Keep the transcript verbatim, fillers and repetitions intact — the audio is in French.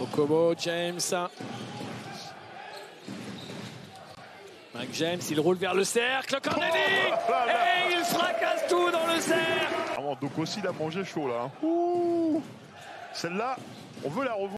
Okobo, James. Mike James, il roule vers le cercle. Corneli oh, là, là. Et il fracasse tout dans le cercle. Donc aussi, il a mangé chaud là. Celle-là, on veut la revoir.